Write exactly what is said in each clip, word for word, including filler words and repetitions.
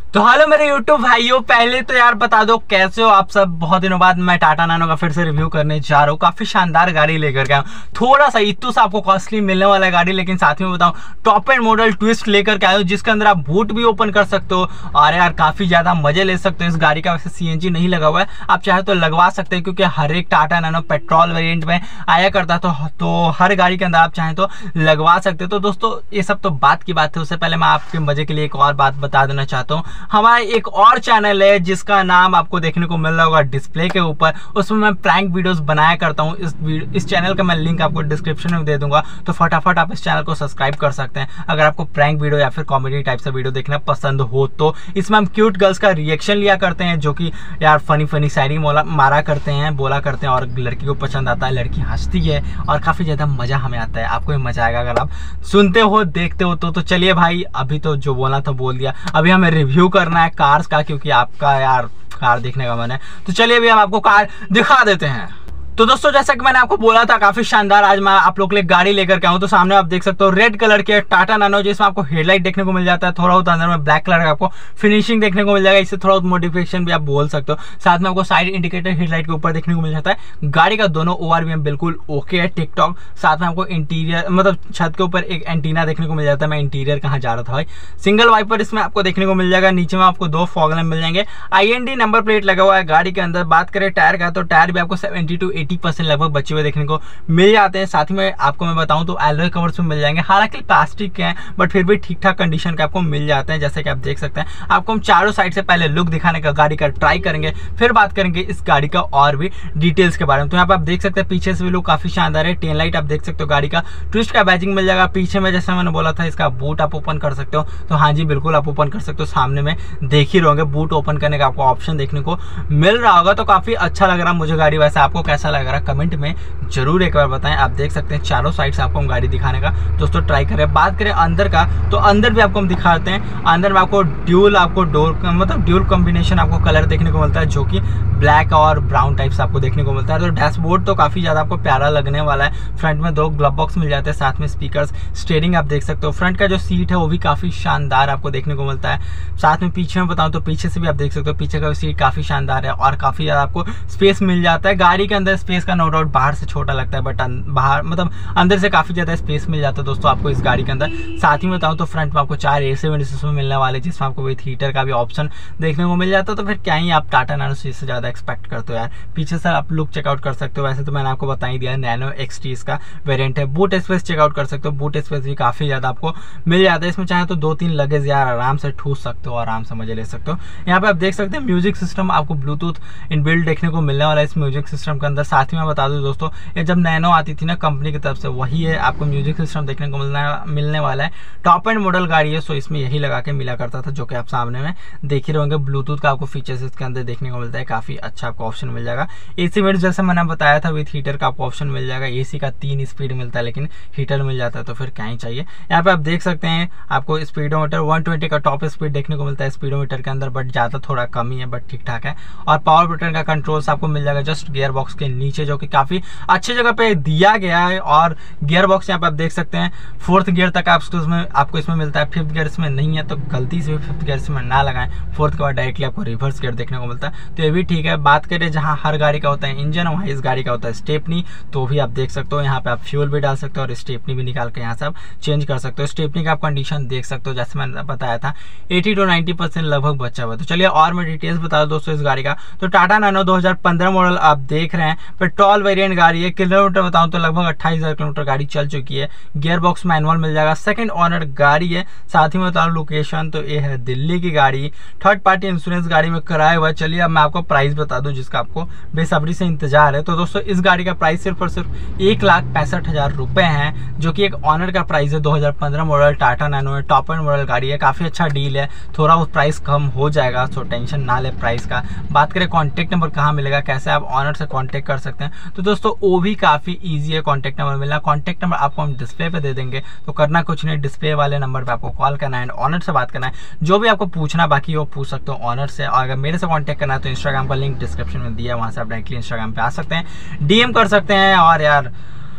तो हेलो मेरे यूट्यूब भाइयों, पहले तो यार बता दो कैसे हो आप सब। बहुत दिनों बाद मैं टाटा नैनो का फिर से रिव्यू करने जा रहा हूँ। काफी शानदार गाड़ी लेकर गया हूँ। थोड़ा सा इतू सा आपको कॉस्टली मिलने वाला है गाड़ी, लेकिन साथ में बताऊँ टॉप एंड मॉडल ट्विस्ट लेकर के आया हूँ, जिसके अंदर आप बूट भी ओपन कर सकते हो और यार काफी ज्यादा मजे ले सकते हो इस गाड़ी का। वैसे सीएनजी नहीं लगा हुआ है, आप चाहे तो लगवा सकते हैं, क्योंकि हर एक टाटा नैनो पेट्रोल वेरिएंट में आया करता तो, तो हर गाड़ी के अंदर आप चाहें तो लगवा सकते हो। तो दोस्तों ये सब तो बात की बात है, उससे पहले मैं आपके मजे के लिए एक और बात बता देना चाहता हूँ। हमारा एक और चैनल है जिसका नाम आपको देखने को मिल रहा होगा डिस्प्ले के ऊपर, उसमें मैं प्रैंक वीडियोस बनाया करता हूँ। इस इस चैनल का मैं लिंक आपको डिस्क्रिप्शन में दे दूंगा, तो फटाफट आप इस चैनल को सब्सक्राइब कर सकते हैं अगर आपको प्रैंक वीडियो या फिर कॉमेडी टाइप से वीडियो देखना पसंद हो तो। इसमें हम क्यूट गर्ल्स का रिएक्शन लिया करते हैं, जो कि यार फनी फनी शायरी मारा करते हैं, बोला करते हैं, और लड़की को पसंद आता है, लड़की हंसती है और काफी ज्यादा मजा हमें आता है। आपको भी मजा आएगा अगर आप सुनते हो देखते हो तो। तो चलिए भाई, अभी तो जो बोलना था बोल दिया, अभी हमें रिव्यू करना है कार्स का, क्योंकि आपका यार कार देखने का मन है। तो चलिए अभी हम आपको कार दिखा देते हैं। तो दोस्तों जैसा कि मैंने आपको बोला था, काफी शानदार आज मैं आप लोग के लिए गाड़ी लेकर के आऊँ। तो सामने आप देख सकते हो रेड कलर के टाटा नैनो, जिसमें आपको हेडलाइट देखने को मिल जाता है। थोड़ा बहुत अंदर में ब्लैक कलर का आपको फिनिशिंग देखने को मिल जाएगा, इससे थोड़ा बहुत मॉडिफिकेशन भी आप बोल सकते हो। साथ में आपको साइड इंडिकेटर हेडलाइट के ऊपर देखने को मिल जाता है। गाड़ी का दोनों ओआरवीएम बिल्कुल ओके है, टिकटॉक। साथ में आपको इंटीरियर मतलब छत के ऊपर एक एंटीना देखने को मिल जाता है। मैं इंटीरियर कहाँ जा रहा था भाई। सिंगल वाइपर इसमें आपको देखने को मिल जाएगा। नीचे में आपको दो फॉग लैंप मिल जाएंगे। I N D number plate लगा हुआ है गाड़ी के अंदर। बात करें टायर का, तो टायर भी आपको सेवेंटी टू एटी परसेंट लगभग हुए देखने को मिल जाते हैं। साथ ही में आपको मैं बताऊं तो एलॉय कवर्स में मिल जाएंगे, हालांकि प्लास्टिक के हैं बट फिर भी ठीक ठाक कंडीशन के आपको मिल जाते हैं। जैसे कि आप देख सकते हैं, आपको हम चारों साइड से पहले लुक दिखाने का गाड़ी का ट्राई करेंगे, फिर बात करेंगे इस गाड़ी का और भी डिटेल्स के बारे में। तो यहाँ पे आप देख सकते हैं पीछे से भी लुक काफी शानदार है। टेन लाइट आप देख सकते हो, गाड़ी का ट्विस्ट का बैजिंग मिल जाएगा। पीछे में जैसे मैंने बोला था इसका बूट आप ओपन कर सकते हो, तो हाँ जी बिल्कुल आप ओपन कर सकते हो। सामने में देख ही रहोगे बूट ओपन करने का आपको ऑप्शन देखने को मिल रहा होगा, तो काफी अच्छा लग रहा है मुझे गाड़ी। वैसे आपको कैसा लग रहा है कमेंट में जरूर एक बार बताएं। आप देख सकते हैं चारों साइड से आपको हम गाड़ी दिखाने का दोस्तों ट्राई करें। बात करें अंदर का, तो अंदर भी आपको हम दिखाते हैं। अंदर में आपको ड्यूल आपको डोर मतलब ड्यूल कॉम्बिनेशन आपको कलर देखने को मिलता है, जो कि ब्लैक और ब्राउन टाइप से आपको देखने को मिलता है। तो डैशबोर्ड तो काफी ज्यादा आपको प्यारा लगने वाला है। फ्रंट में दो ग्लव बॉक्स मिल जाते हैं, साथ में स्पीकर्स, स्टीयरिंग आप देख सकते हो। फ्रंट का जो सीट है वो भी काफी शानदार आपको देखने को मिलता है। साथ में पीछे में बताऊं तो पीछे से भी आप देख सकते हो, पीछे का सीट काफी शानदार है और काफी ज्यादा आपको स्पेस मिल जाता है। गाड़ी के अंदर स्पेस का नो डाउट बाहर से छोटा लगता है, बट बाहर मतलब अंदर से काफी ज्यादा स्पेस मिल जाता है दोस्तों आपको इस गाड़ी के अंदर। साथ ही में बताऊं तो फ्रंट में आपको चार एसी विंडोज में मिलने वाले, जिसमें आपको विद हीटर का भी ऑप्शन देखने को मिल जाता है। तो फिर क्या ही आप टाटा नैनो से इससे ज्यादा एक्सपेक्ट करते हो यार। पीछे से आप लुक चेकआउट कर सकते हो। वैसे तो मैंने आपको बता ही दिया, नैनो एक्सटी इसका वेरिएंट है। बूट स्पेस चेकआउट कर सकते हो, बूट स्पेस भी काफी ज्यादा आपको मिल जाता है। इसमें चाहे तो दो तीन लगेज यार आराम से ठूस सकते हो, आराम से मजे ले सकते हो। यहाँ पे आप देख सकते हैं म्यूजिक सिस्टम आपको ब्लूटूथ इनबिल्ट देखने को मिलने वाला है इस म्यूजिक सिस्टम के अंदर। साथ ही मैं बता दूं दोस्तों, ये जब नैनो आती थी ना कंपनी की तरफ से, वही है आपको म्यूजिक सिस्टम देखने को मिलना मिलने वाला है। टॉप एंड मॉडल गाड़ी है, सो इसमें यही लगा के मिला करता था, जो कि आप सामने में देख ही रहोगे। ब्लूटूथ का आपको फीचर्स इसके अंदर देखने को मिलता है, काफी अच्छा आपको ऑप्शन मिल जाएगा। एसी वेंट जैसे मैंने बताया था विथ हीटर का आपको ऑप्शन मिल जाएगा। एसी का तीन स्पीड मिलता है, लेकिन हीटर मिल जाता है, तो फिर क्या ही चाहिए। यहाँ पे आप देख सकते हैं आपको स्पीडोमीटर वन ट्वेंटी का टॉप स्पीड देखने को मिलता है स्पीडोमीटर के अंदर, बट ज्यादा थोड़ा कम ही है, बट ठीक ठाक है। और पावर बटन का कंट्रोल्स आपको मिल जाएगा जस्ट गियर बॉक्स के नीचे, जो कि काफी अच्छी जगह पे दिया गया है। और गियर बॉक्स यहाँ पे आप देख सकते हैं फोर्थ गियर तक आपको इसमें आपको इसमें मिलता है। फिफ्थ गियर इसमें नहीं है, तो गलती से भी फिफ्थ गियर इसमें ना लगाएं। फोर्थ के बाद डायरेक्टली आपको रिवर्स गियर देखने को मिलता है, तो ये भी ठीक है। बात करें जहाँ हर गाड़ी का होता है इंजन, वहाँ इस गाड़ी का होता है स्टेपनी, तो भी आप देख सकते हो। यहाँ पे आप फ्यूल भी डाल सकते हो और स्टेपनी भी निकाल के यहाँ से आप चेंज कर सकते हो। स्टेपनी का आप कंडीशन देख सकते हो, जैसे मैंने बताया था अस्सी टू नब्बे परसेंट लगभग बचा हुआ है। तो चलिए और मैं डिटेल्स बता दूं दोस्तों इस गाड़ी का। तो टाटा नैनो दो हज़ार पंद्रह मॉडल आप देख रहे हैं, पेट्रोल वेरिएंट गाड़ी है। किलोमीटर बताऊं तो लगभग अट्ठाईस हजार किलोमीटर गाड़ी चल चुकी है। गियर बॉक्स मैनुअल मिल जाएगा, सेकंड ओनर गाड़ी है। साथ ही में बताऊं लोकेशन तो ये है दिल्ली की गाड़ी, थर्ड पार्टी इंश्योरेंस गाड़ी में कराया हुआ है। चलिए अब मैं आपको प्राइस बता दूं जिसका आपको बेसब्री से इंतजार है। तो दोस्तों इस गाड़ी का प्राइस सिर्फ और सिर्फ एक लाख पैंसठ हजार रुपए है, जो कि एक ऑनर का प्राइस है। दो हज़ार पंद्रह मॉडल टाटा नैनो है, टॉप एंड मॉडल गाड़ी है, काफी अच्छा डील है। थोड़ा उस प्राइस कम हो जाएगा, तो टेंशन ना ले प्राइस का। बात करें कॉन्टेक्ट नंबर कहाँ मिलेगा, कैसे आप ऑनर से कॉन्टेक्ट कर सकते हैं, तो दोस्तों वो भी काफी ईजी है कॉन्टेक्ट नंबर मिलना। कॉन्टेक्ट नंबर आपको हम डिस्प्ले पे दे देंगे, तो करना कुछ नहीं, डिस्प्ले वाले नंबर पे आपको कॉल करना है, ऑनर से बात करना है। जो भी आपको पूछना बाकी वो पूछ सकते हो ऑनर से। और अगर मेरे से कॉन्टेक्ट करना है तो इंस्टाग्राम का लिंक डिस्क्रिप्शन में दिया है, वहां से आप डायरेक्टली इंस्टाग्राम पे आ सकते हैं, डीएम कर सकते हैं। और यार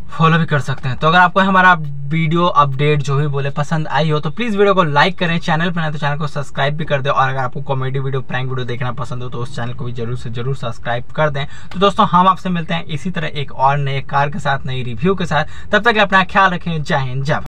फॉलो भी कर सकते हैं। तो अगर आपको हमारा वीडियो अपडेट जो भी बोले पसंद आई हो तो प्लीज़ वीडियो को लाइक करें, चैनल पर नहीं तो चैनल को सब्सक्राइब भी कर दें, और अगर आपको कॉमेडी वीडियो, प्रैंक वीडियो देखना पसंद हो तो उस चैनल को भी जरूर से जरूर सब्सक्राइब कर दें। तो दोस्तों हम आपसे मिलते हैं इसी तरह एक और नए कार के साथ, नई रिव्यू के साथ। तब तक अपना ख्याल रखें। जय हिंद, जय भारत।